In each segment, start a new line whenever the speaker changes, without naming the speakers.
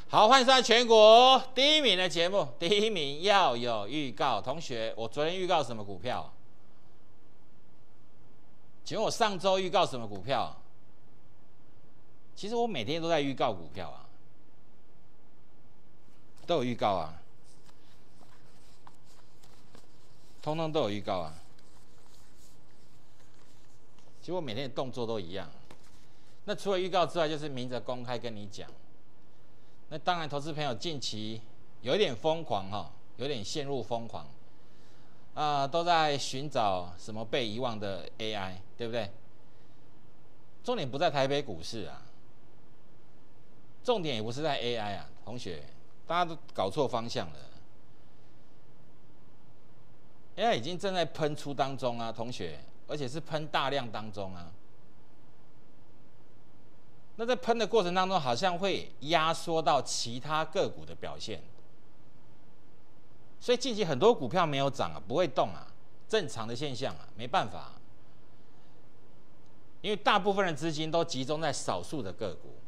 好，欢迎收看全国第一名的节目。第一名要有预告，同学，我昨天预告什么股票？请问我上周预告什么股票？其实我每天都在预告股票啊，都有预告啊，通通都有预告啊。其实我每天的动作都一样。那除了预告之外，就是明着公开跟你讲。那当然，投资朋友近期有一点疯狂哈，有点陷入疯狂，都在寻找什么被遗忘的 AI， 对不对？重点不在台北股市啊，重点也不是在 AI 啊，同学，大家都搞错方向了。AI 已经正在喷出当中啊，同学，而且是喷大量当中啊。那在喷的过程当中，好像会压缩到其他个股的表现，所以近期很多股票没有涨啊，不会动啊，正常的现象啊，没办法，因为大部分的资金都集中在少数的个股，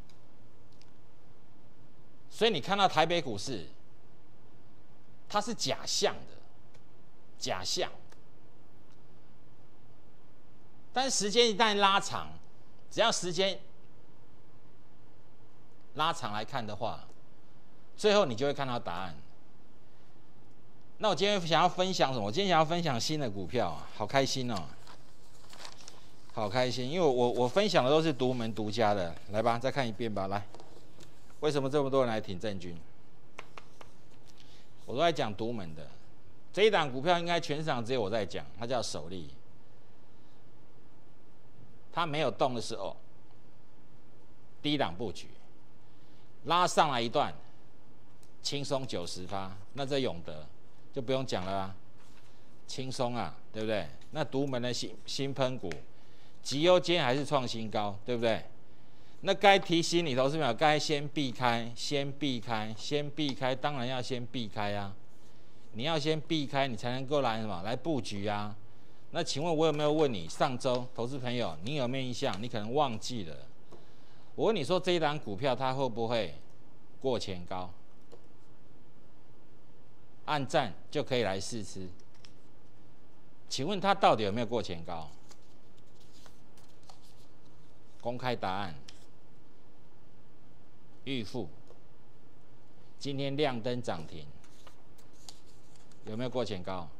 所以你看到台北股市，它是假象的，假象，但是时间一旦拉长，只要时间拉长来看的话，最后你就会看到答案。那我今天想要分享什么？我今天想要分享新的股票，好开心哦，好开心，因为我分享的都是独门独家的。来吧，再看一遍吧。来，为什么这么多人来挺正军？我都在讲独门的这一档股票，应该全市场只有我在讲，它叫首利。它没有动的时候，低档布局。拉上来一段，轻松90%，那这永德就不用讲了啊，轻松啊，对不对？那独门的新喷股，绩优间还是创新高，对不对？那该提醒你投资者，该先避开，先避开，先避开，当然要先避开啊！你要先避开，你才能够来什么？来布局啊！那请问我有没有问你，上周投资朋友，你有没有印象？你可能忘记了。我问你说，这一档股票它会不会过前高？按赞就可以来试吃。请问它到底有没有过前高？公开答案。预付。今天亮灯涨停，有没有过前高？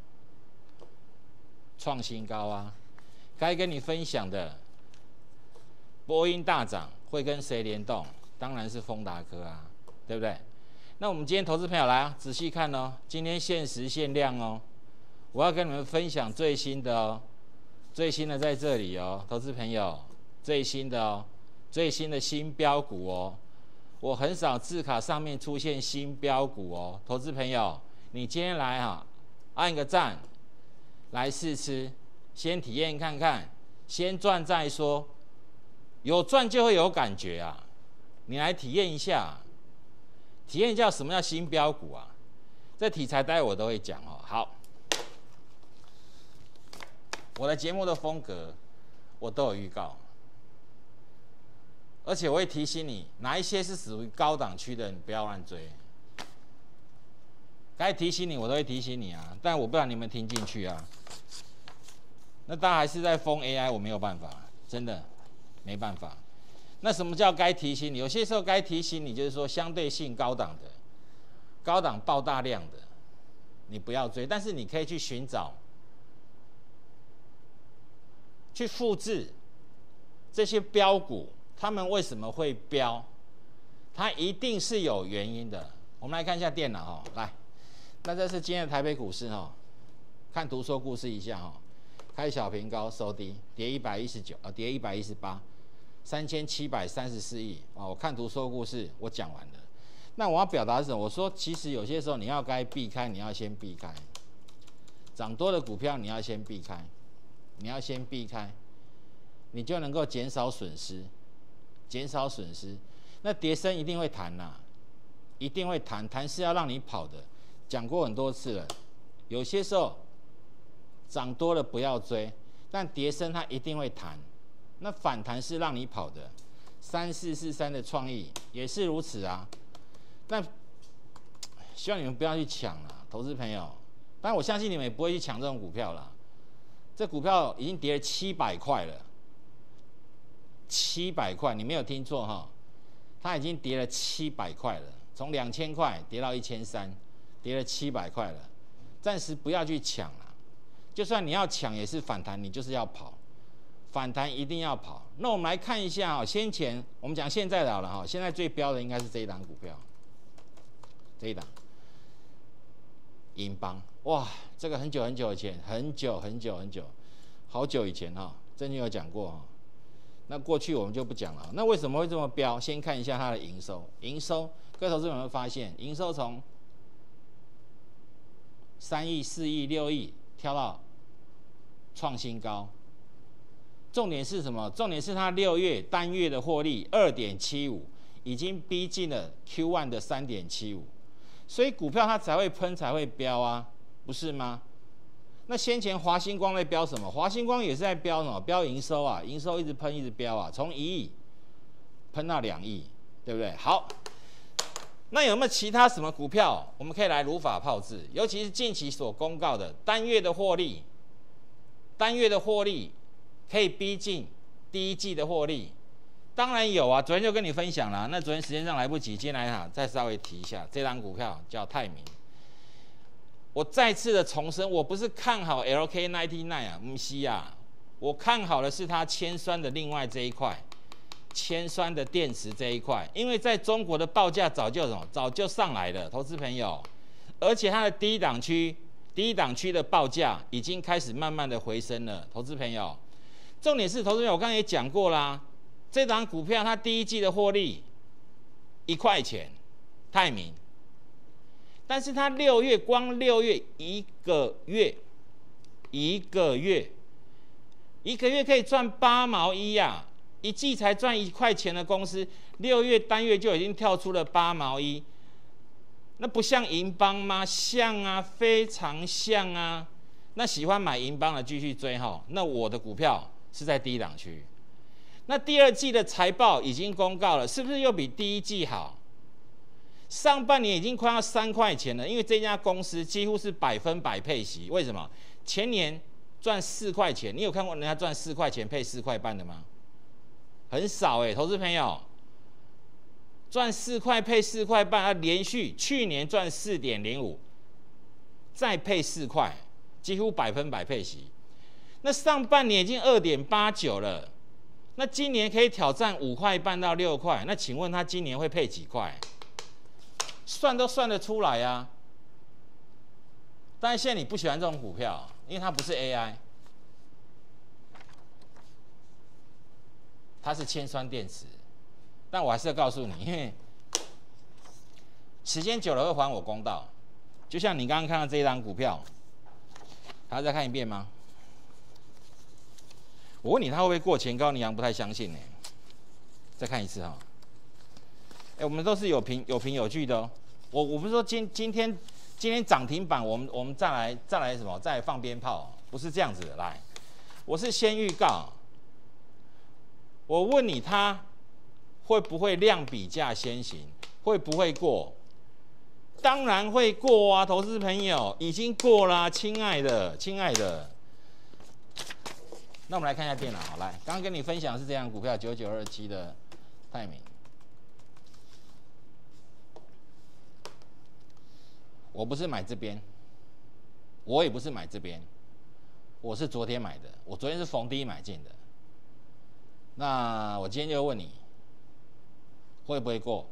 创新高啊！该跟你分享的，波音大涨。会跟谁联动？当然是丰达科啊，对不对？那我们今天投资朋友来啊，仔细看哦，今天限时限量哦，我要跟你们分享最新的哦，最新的在这里哦，投资朋友，最新的哦，最新的新标股哦，我很少字卡上面出现新标股哦，投资朋友，你今天来哈，按个赞，来试吃，先体验看看，先赚再说。有赚就会有感觉啊！你来体验一下，体验一下什么叫新标股啊？这题材待会我都会讲哦。好，我的节目的风格我都有预告，而且我会提醒你哪一些是属于高档区的，你不要乱追。该提醒你我都会提醒你啊，但我不知道你们听进去啊。那大家还是在疯 AI， 我没有办法，真的。没办法，那什么叫该提醒你？有些时候该提醒你，就是说相对性高档的、高档爆大量的，你不要追，但是你可以去寻找、去复制这些标股，他们为什么会标？它一定是有原因的。我们来看一下电脑哈，来，那这是今天的台北股市哈，看图说故事一下哈。开小平高收低，跌119啊，跌118，3734亿啊！我看图说故事，我讲完了。那我要表达是什么？我说，其实有些时候你要该避开，你要先避开。涨多的股票你要先避开，你要先避开，你就能够减少损失，减少损失。那跌升一定会弹呐，一定会弹，弹是要让你跑的。讲过很多次了，有些时候。涨多了不要追，但跌升它一定会弹，那反弹是让你跑的。3443的创意也是如此啊， 那希望你们不要去抢啦，投资朋友。当然我相信你们也不会去抢这种股票啦。这股票已经跌了700块了，700块，你没有听错哈，它已经跌了700块了，从2000块跌到1300，跌了700块了。暂时不要去抢啦，就算你要抢也是反弹，你就是要跑，反弹一定要跑。那我们来看一下哈，先前我们讲现在的好了哈，现在最标的应该是这一档股票，这一档银邦，哇，这个很久很久以前，好久以前哈，曾经有讲过哈。那过去我们就不讲了。那为什么会这么标？先看一下它的营收，各位投资者有没有发现，营收从3亿、4亿、6亿跳到创新高。重点是什么？重点是它6月单月的获利2.75，已经逼近了 Q1 的3.75，所以股票它才会喷，才会飙啊，不是吗？那先前华星光在飙什么？华星光也是在飙什么？飙营收啊，营收一直喷，一直飙啊，从1亿喷到2亿，对不对？好，那有没有其他什么股票我们可以来如法炮制？尤其是近期所公告的单月的获利可以逼近第一季的获利，当然有啊，昨天就跟你分享了。那昨天时间上来不及，今天来再稍微提一下，这档股票叫泰明。我再次的重申，我不是看好 LK99 啊，不是啊，我看好的是它铅酸的另外这一块，铅酸的电池这一块，因为在中国的报价早就上来了，投资朋友，而且它的低档区的报价已经开始慢慢的回升了，投资朋友。重点是，投资朋友，我刚才也讲过啦，这档股票它第一季的获利1块钱，泰明。但是它光6月一个月可以赚8毛1呀，一季才赚1块钱的公司，6月单月就已经跳出了8毛1，那不像银邦吗？像啊，非常像啊。那喜欢买银邦的继续追哈，那我的股票是在低档区。那第二季的财报已经公告了，是不是又比第一季好？上半年已经快要3块钱了，因为这家公司几乎是100%配息。为什么？前年赚4块钱，你有看过人家赚4块钱配4块半的吗？很少投资朋友，赚4块配4块半，它连续去年赚4.05，再配4块，几乎100%配息。那上半年已经2.89了，那今年可以挑战5块半到6块，那请问他今年会配几块？算都算得出来啊！但是现在你不喜欢这种股票，因为它不是 AI， 它是铅酸电池。但我还是要告诉你，因为时间久了会还我公道。就像你刚刚看到这一档股票，还要再看一遍吗？我问你，它会不会过前高？你好像不太相信呢。再看一次哈。我们都是有凭有据的哦。我不是说今天涨停板，我们再来什么？再来放鞭炮，不是这样子的。来，我是先预告。我问你，它会不会量比价先行？会不会过？当然会过啊，投资朋友，已经过啦，亲爱的。那我们来看一下电脑，来，刚刚跟你分享的是这样股票9927的泰明。我不是买这边，我也不是买这边，我是昨天买的，我昨天是逢低买进的。那我今天就问你，会不会过？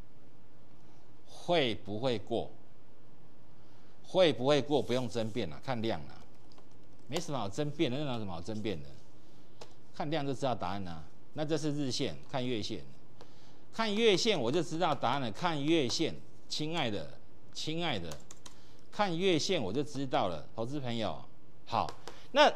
会不会过？会不会过？不用争辩了，看量了，没什么好争辩的，那有什么好争辩的？看量就知道答案了。那这是日线，看月线，看月线我就知道答案了。看月线，亲爱的，看月线我就知道了，投资朋友。好，那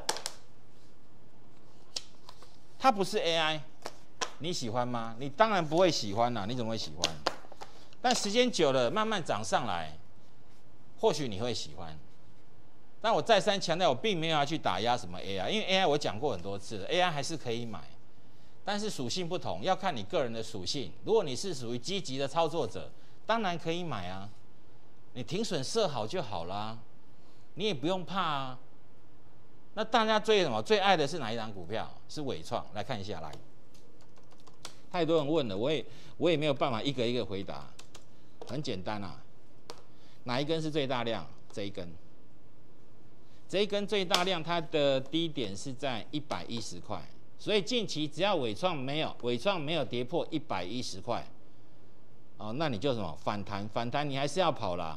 它不是 AI， 你喜欢吗？你当然不会喜欢啦，你怎么会喜欢？但时间久了，慢慢涨上来，或许你会喜欢。但我再三强调，我并没有要去打压什么 AI， 因为 AI 我讲过很多次了 ，AI 还是可以买，但是属性不同，要看你个人的属性。如果你是属于积极的操作者， 当然可以买啊，你停损设好就好啦，你也不用怕啊。那大家最什么？最爱的是哪一档股票？是伟创。来看一下，来，太多人问了，我也没有办法一个一个回答。很简单啊，哪一根是最大量？这一根。这一根最大量，它的低点是在110块，所以近期只要伟创没有跌破110块，哦，那你就什么反弹你还是要跑啦，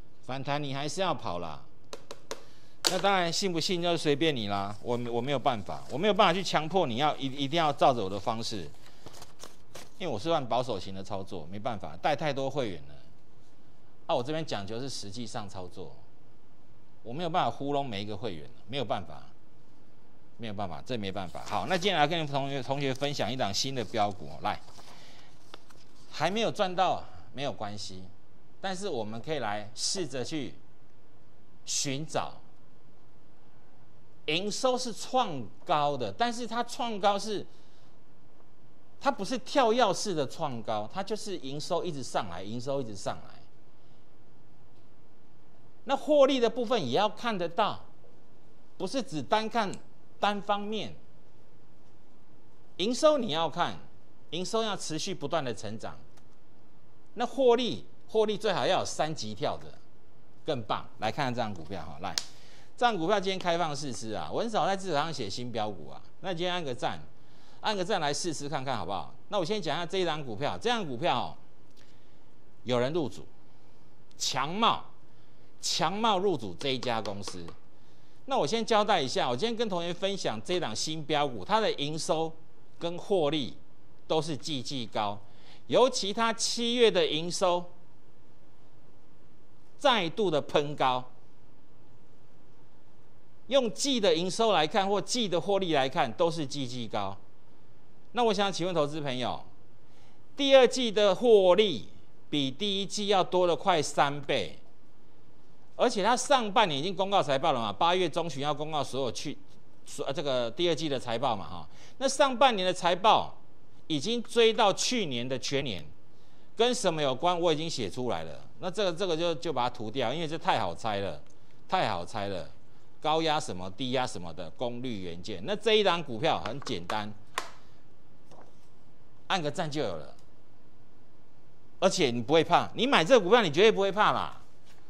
那当然信不信就随便你啦，我没有办法，去强迫你要一定要照着我的方式，因为我是算保守型的操作，没办法带太多会员了。我这边讲究是实际上操作，我没有办法糊弄每一个会员，没有办法，这没办法。好，那今天来跟同学分享一档新的标股，来，还没有赚到没有关系，但是我们可以来试着去寻找。营收是创高的，但是它创高它不是跳跃式的创高，它就是营收一直上来。那获利的部分也要看得到，不是只单看单方面。营收你要看，营收要持续不断的成长。那获利最好要有3级跳的，更棒。来看看这张股票哈，来。这张股票今天开放试吃啊，我很少在市场上写新标股啊。那今天按个赞来试吃看看好不好？那我先讲一下这一张股票，有人入主，强茂入主这一家公司。那我先交代一下，我今天跟同学分享这一档新标股，它的营收跟获利都是季高，尤其它7月的营收再度的喷高。用季的营收来看，或季的获利来看，都是季高。那我想请问投资朋友，第二季的获利比第一季要多了快3倍，而且它上半年已经公告财报了嘛，8月中旬要公告这个第二季的财报嘛，哈。那上半年的财报已经追到去年的全年，跟什么有关？我已经写出来了。那这个就把它涂掉，因为这太好猜了。高压什么低压什么的功率元件，那这一档股票很简单，按个赞就有了，而且你不会怕，你买这个股票你绝对不会怕嘛，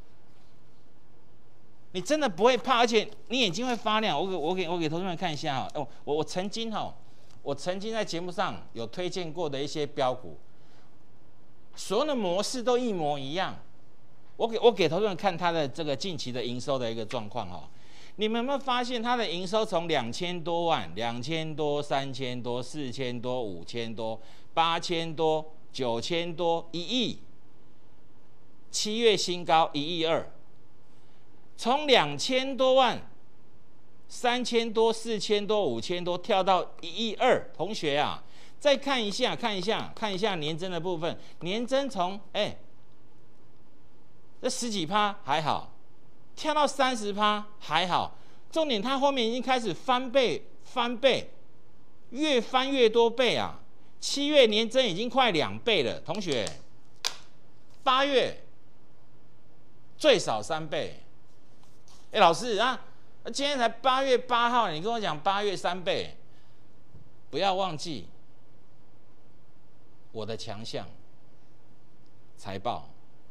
你真的不会怕，而且你眼睛会发亮。我给同学们看一下哈，我曾经在节目上有推荐过的一些标股，所有的模式都一模一样。我给同学们看它的这个近期的营收的一个状况哈。你们有没有发现它的营收从2000多万、2000多、3000多、4000多、5000多、8000多、9000多、1亿，7月新高1亿2，从2000多万、3000多、4000多、5000多跳到1亿2，同学啊，再看一下年增的部分，年增从这10几%还好。跳到30%还好，重点它后面已经开始翻倍，越翻越多倍啊！7月年增已经快2倍了，同学。8月最少3倍。老师啊，今天才8月8号，你跟我讲8月3倍，不要忘记我的强项财报。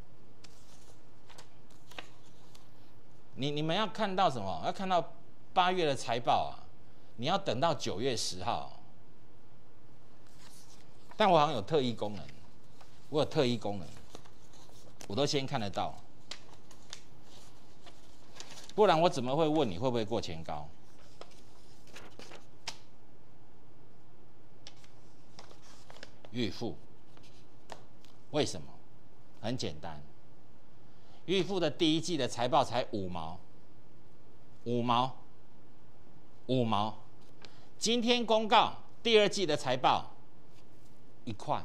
你们要看到什么？要看到8月的财报啊！你要等到9月10号。但我好像有特异功能，我都先看得到，不然我怎么会问你会不会过前高？预付，为什么？很简单。预付的第一季的财报才5毛，今天公告第二季的财报1块，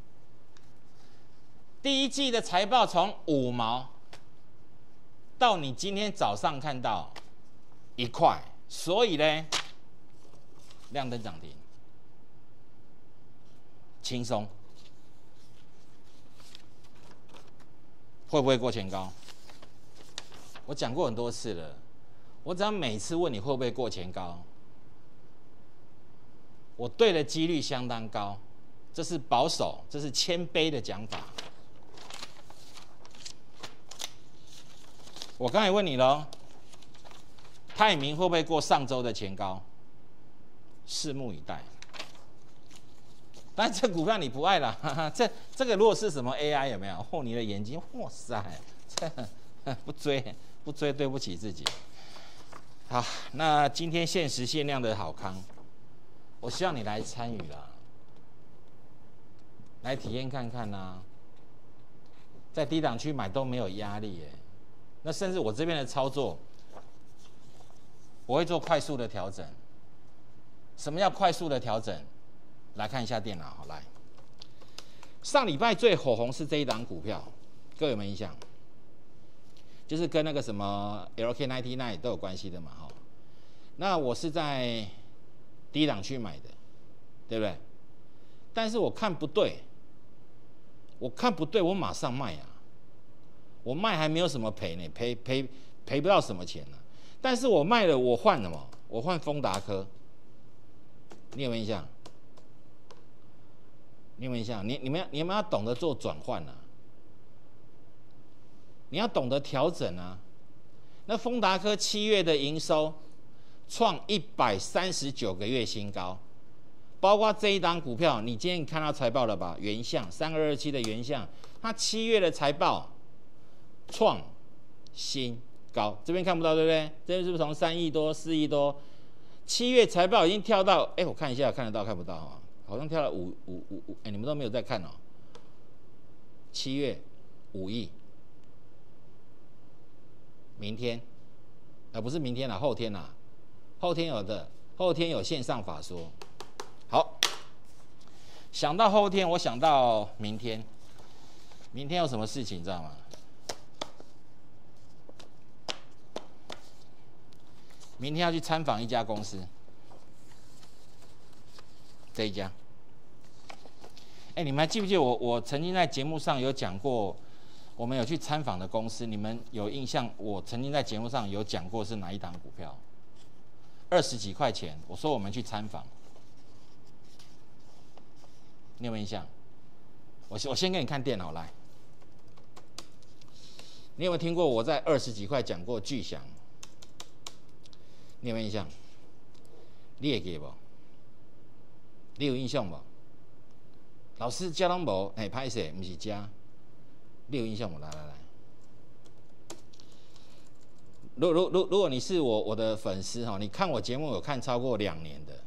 第一季的财报从5毛到你今天早上看到1块，所以呢，亮灯涨停，轻松。 会不会过前高？我讲过很多次了，我只要每次问你会不会过前高，我对的几率相当高，这是保守，这是谦卑的讲法。我刚才问你喽，泰明会不会过上周的前高？拭目以待。但这股票你不爱了，哈哈，这个如果是什么 AI 有没有？哦，你的眼睛，哇塞，这不追对不起自己。好，那今天限时限量的好康，我希望你来参与啦，来体验看看啦。在低档区买都没有压力耶，那甚至我这边的操作，我会做快速的调整。什么叫快速的调整？来看一下电脑，好来。上礼拜最火红是这一档股票，各位有没有印象？就是跟那个什么 LK99 都有关系的嘛，哈。那我是在低档区买的，对不对？但是我看不对，我马上卖啊！我卖还没有什么赔呢，赔不到什么钱呢、但是我卖了，我换什么？我换丰达科。你有没有印象？你有没有印象？你们要懂得做转换啊！你要懂得调整啊！那丰达科7月的营收创139个月新高，包括这一档股票，你今天看到财报了吧？原相3227的原相，它7月的财报创新高，这边看不到对不对？这边是不是从3亿多、4亿多？7月财报已经跳到，我看一下，看得到看不到啊？好像跳到5，你们都没有在看哦。7月5亿，明天，不是明天啦，后天啦，后天有的，后天有线上法说。好，想到后天，我想到明天，明天有什么事情你知道吗？明天要去参访一家公司，这一家。你们还记不记得我曾经在节目上有讲过，我们有去参访的公司，你们有印象？我曾经在节目上有讲过是哪一档股票？20几块钱，我说我们去参访，你有没有印象？我先给你看电脑来，你有没有听过我在20几块讲过巨响？你有没有印象？你会记不？你有印象不？老师教拢无，拍摄不是加，你有印象不？来，如果你是我的粉丝哈，你看我节目有看超过2年的，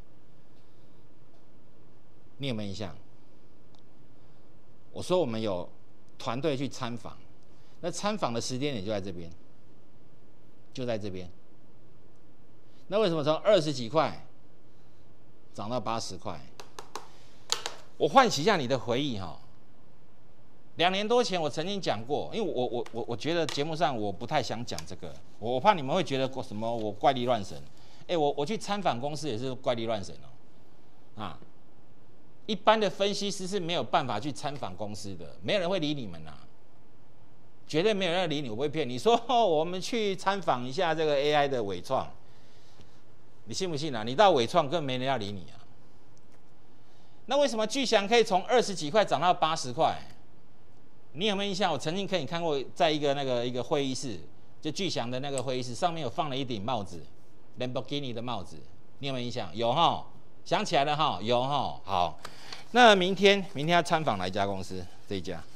你有没有印象？我说我们有团队去参访，那参访的时间点就在这边，就在这边。那为什么从20几块涨到80块？我唤起一下你的回忆哈。2年多前我曾经讲过，因为我觉得节目上我不太想讲这个，我怕你们会觉得什么我怪力乱神。我去参访公司也是怪力乱神哦，啊，一般的分析师是没有办法去参访公司的，没有人会理你们呐，绝对没有人理你，我不会骗你说我们去参访一下这个 AI 的伟创，你信不信啊？你到伟创根本没人要理你啊。那为什么巨翔可以从20几块涨到80块？你有没有印象？我曾经给你看过，在一个会议室，就巨翔的那个会议室上面有放了一顶帽子 ，Lamborghini 的帽子，你有没有印象？有哈，想起来了哈，有哈。好，那明天要参访哪一家公司？这一家。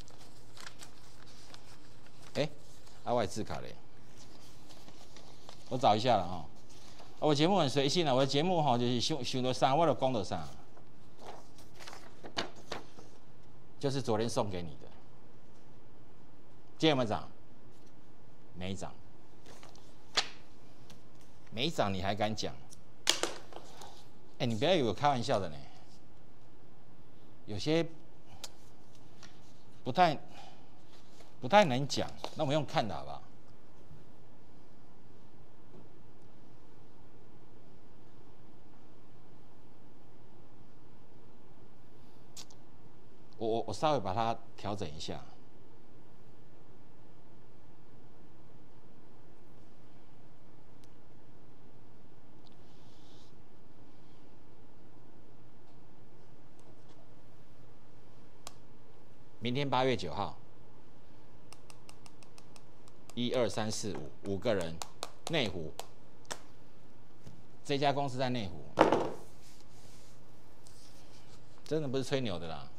外资卡嘞，我找一下了哈。我节目很随性啊，我的节目哈就是想到啥我就讲到啥。就是昨天送给你的，今天有没有涨？没涨，没涨你还敢讲？你不要以为我开玩笑的呢，有些不太能讲，那我们用看的好不好？我稍微把它调整一下， 明天8月9号，1、2、3、4、5，5个人，内湖，这家公司在内湖，真的不是吹牛的啦，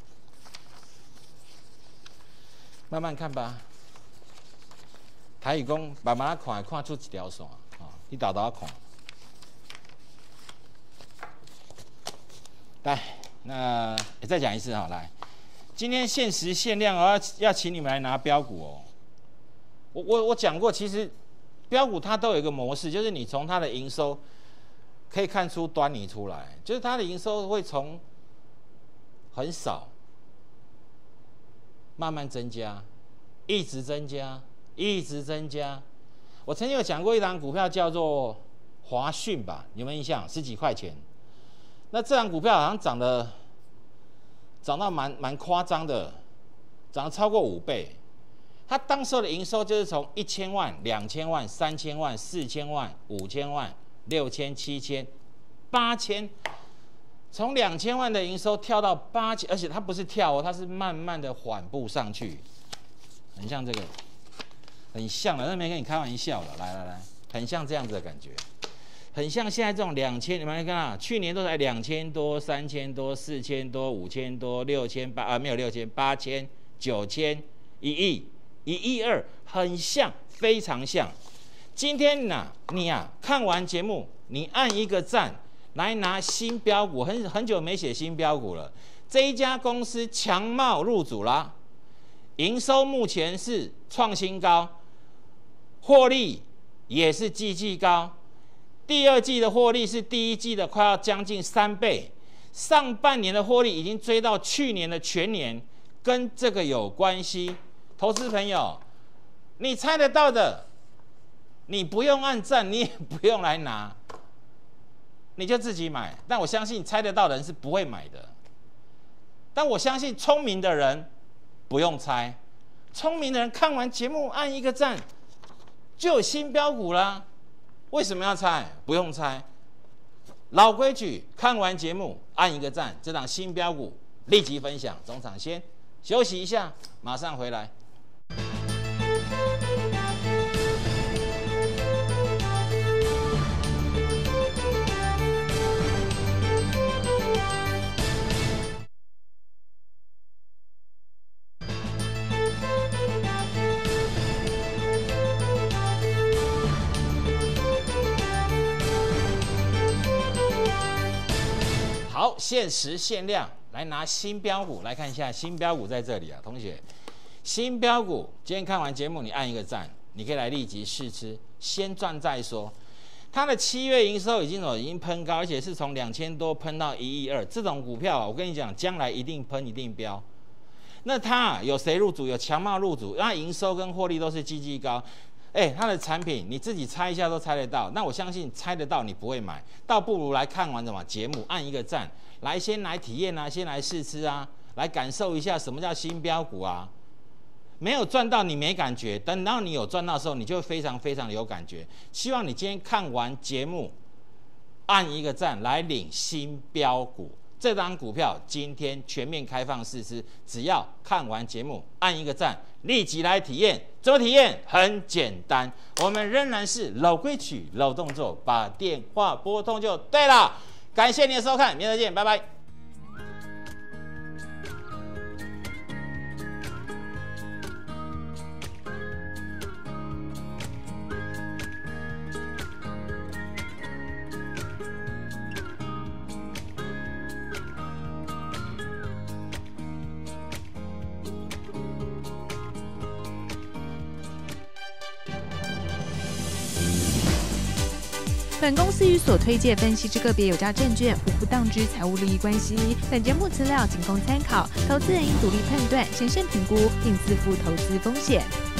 慢慢看吧。台语讲，慢慢看，看出一条线啊，你倒倒看。来，那再讲一次哈，来，今天限时限量哦，要请你们来拿标股哦。我讲过，其实标股它都有一个模式，就是你从它的营收可以看出端倪出来，就是它的营收会从很少慢慢增加，一直增加，一直增加。我曾经有讲过一档股票叫做华讯吧，有没有印象？10几块钱。那这档股票好像涨到蛮夸张的，涨了超过5倍。它当时的营收就是从1000万、2000万、3000万、4000万、5000万、6000、7000、8000，从2000万的营收跳到8000，而且它不是跳哦，它是慢慢的缓步上去，很像这个，很像了，那没跟你开玩笑了，来，很像这样子的感觉。很像现在这种2000，你们看啊，去年都才2000多、3000多、4000多、5000多、6800没有6000、8000、9000、1亿、1亿2，很像，非常像。今天你看完节目，你按一个赞，来拿新标股，很久没写新标股了。这一家公司强茂入主啦，营收目前是创新高，获利也是季高。第2季的获利是第1季的快要将近3倍，上半年的获利已经追到去年的全年，跟这个有关系。投资朋友，你猜得到的，你不用按赞，你也不用来拿，你就自己买。但我相信猜得到的人是不会买的，但我相信聪明的人不用猜，聪明的人看完节目按一个赞，就有新标股啦。为什么要猜？不用猜，老规矩，看完节目按一个赞，这档新标股立即分享。中场先休息一下，马上回来。好，限时限量，来拿新标股，来看一下新标股在这里啊，同学，新标股今天看完节目，你按一个赞，你可以来立即试吃，先赚再说。它的7月营收已经喷高，而且是从2000多喷到1亿2，这种股票啊，我跟你讲，将来一定喷一定飙。那它有谁入主？有强茂入主，那营收跟获利都是季高。它的产品你自己猜一下都猜得到，那我相信猜得到你不会买，倒不如来看完什么节目，按一个赞，来先来体验啊，先来试吃啊，来感受一下什么叫新标股啊。没有赚到你没感觉，等到你有赚到的时候，你就会非常非常有感觉。希望你今天看完节目，按一个赞来领新标股。这档股票今天全面开放试吃，只要看完节目按一个赞，立即来体验。怎么体验？很简单，我们仍然是老规矩、老动作，把电话拨通就对了。感谢您的收看，明天再见，拜拜。
本公司与所推介分析之个别有价证券无不当之财务利益关系。本节目资料仅供参考，投资人应独立判断、审慎评估，并自负投资风险。